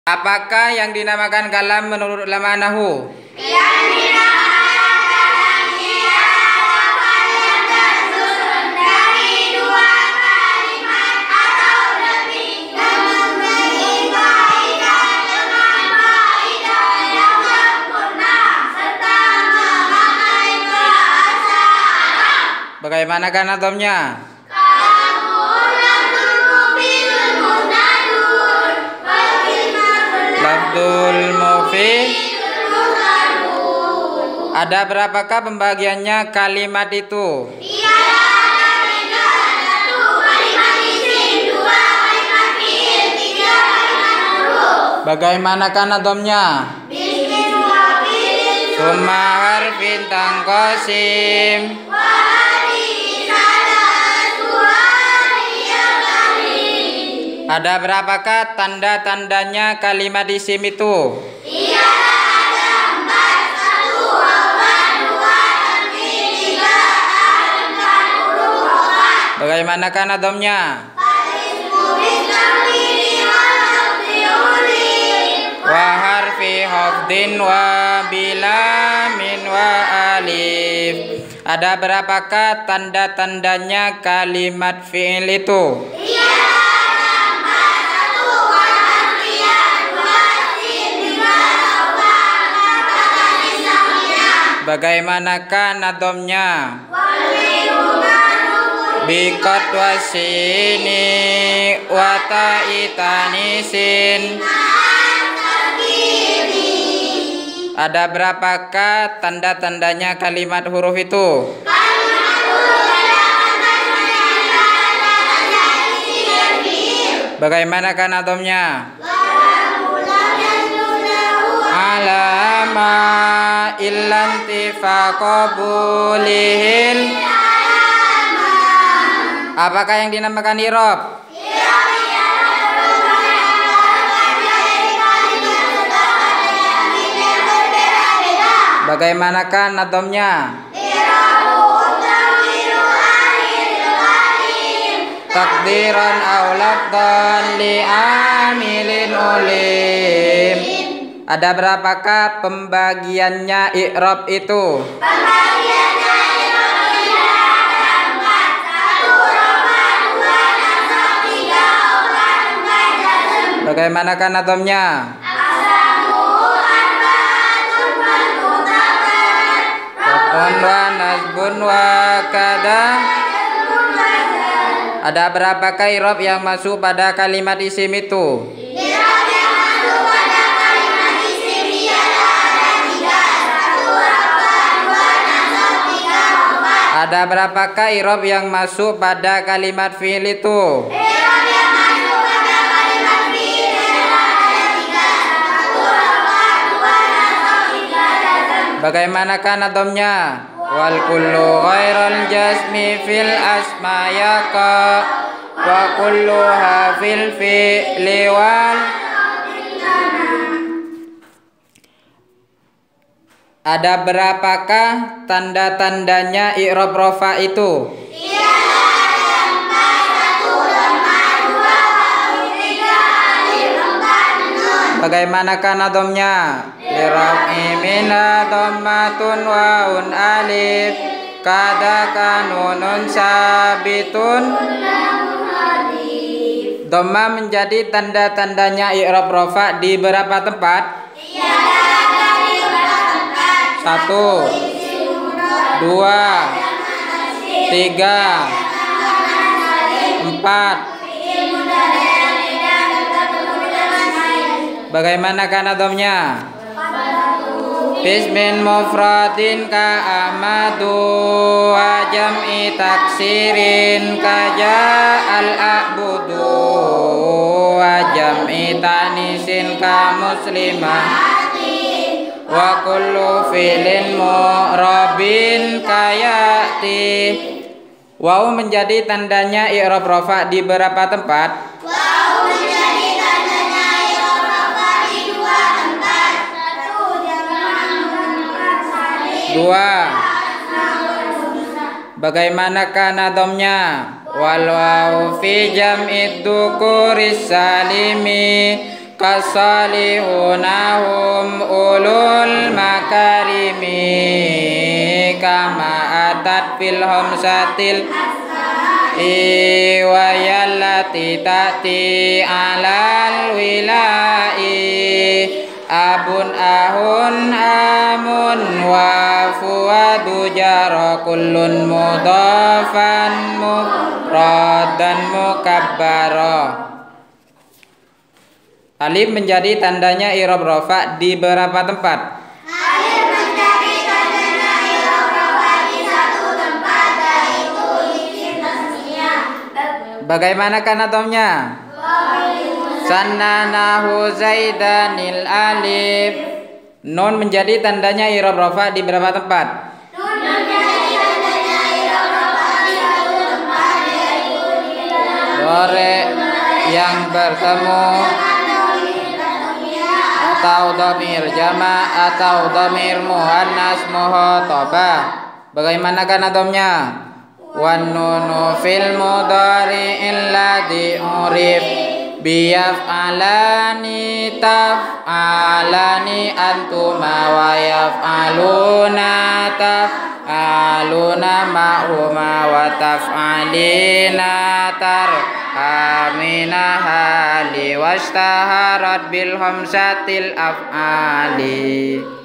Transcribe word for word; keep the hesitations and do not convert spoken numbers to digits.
Apakah yang dinamakan kalam menurut ulama nahwu? Yang dinamakan kalam ialah yang tersusun dari dua kalimat atau lebih yang memiliki kaidah dengan kaidah yang sempurna serta memakai bahasa Arab. Bagaimanakah nazamnya? Labdul mufid. Ada berapakah pembagiannya kalimat itu? Iya, ada tiga. Satu kalimat isim, dua kalimat fi'il, tiga kalimat huruf. Bagaimanakah nazamnya? Bismin wa fi'lin Summa harfin tangkosim. wa hadhihi salatu hadhiyal karim. Ada berapakah tanda-tandanya kalimat isim itu? Iya, ada empat. Satu huruf, dua tanwin, tiga alif dan huruf rokat. Bagaimanakah nazamnya? Al-ismu bitamwili wal lafzi ulil. Wa harfi hafdin wa bila min wa alif. Ada berapakah tanda-tandanya kalimat fi'il itu? Iya, ada empat. Satu al-harfiyah, dua sin, tiga sofan, katakan islamnya. Bagaimanakah nazamnya? Wal fi'lu ma'rufun Biqat wasini wa ta'itanisin. ma'an tasghiri. Ada berapakah tanda-tandanya kalimat huruf itu? Kalimat huruf adalah tanda-tanda tanda isim dan fi'il. Bagaimanakah nazamnya? Lam lam yadullahu Alama illantifaqabulihil. Apakah yang dinamakan irob? Bagaimanakah nazamnya? Takdiran aw lafdhan li amilin ulim. Ada berapakah pembagiannya i'rab itu? Pembagiannya itu ada empat. Satu rofa, dua nasab, tiga obat, empat jazm. Bagaimanakah nazamnya? Aqsamu arba'atun wal mutabar. Raf'un wa nasbun wa kada. Jazmun wa zar. Ada berapakah i'rab yang masuk pada kalimat isim itu? I'rab yang masuk pada kalimat isim ialah ada tiga. Satu rofa, dua nasab, tiga obat. Ada berapakah i'rab yang masuk pada kalimat fi'il itu? I'rab yang masuk pada kalimat fi'il ialah ada tiga. Satu rofa, dua nasab, tiga jazm. Bagaimanakah nazamnya? Wal kullu ghairal jasmi fil asma yaqa wa kulluha fil fi'li wal. Ada berapakah tanda-tandanya i'rab rofa itu? Ialah ada empat. Satu lemah, dua wawu, tiga alif, empat nun. Bagaimanakah nazamnya? Liraf'i minha dhammatun waun alif kadaka nunun sabitun. Dhamma menjadi tanda-tandanya i'rab rofa di berapa tempat? Ialah ada di beberapa tempat. Satu, dua, tiga, empat. Bagaimanakah nazamnya? Bismin mufradin ka ahmadu wa jam'i taksirin ka ja'al a'budu wa jam'i tanisin ka muslimah wa kullu fi'lin mu'rabin ka ya'ti. Waw menjadi tandanya i'rab rofa di berapa tempat? Wawu menjadi tandanya i'rab rofa di dua tempat. Satu jamak muzakkar salim. Dua. Bagaimanakah nazamnya? Wal wawu fi jam'i dzukuris salimi kasalihunahum ulul makarimi kama atat fil hamsatil iwayallati ta'ti alal wilai abun ahun amun wa fuadu jara kullun mudhafan mufradan mukabbara. Alif menjadi tandanya i'rab rafa di berapa tempat? Alif menjadi tandanya i'rab rafa di satu tempat, yaitu isim tasniyah. Bagaimana kanatomnya? Sannanahu zaidanil alif. Nun menjadi tandanya i'rab rafa di berapa tempat? Nun menjadi tandanya i'rab rafa di satu tempat, yaitu di dalam Dore yang bertemu atau dhamir jama' atau dhamir muannas muhatabah. Bagaimana kanatomnya? Wan nunu fil mudhari'il ladzi urif biyaf'alani taf'alani antuma wa yaf'aluna taf'aluna ma'huma wa taf'alina tar amina hali wastaharat bil hamsatil af'ali.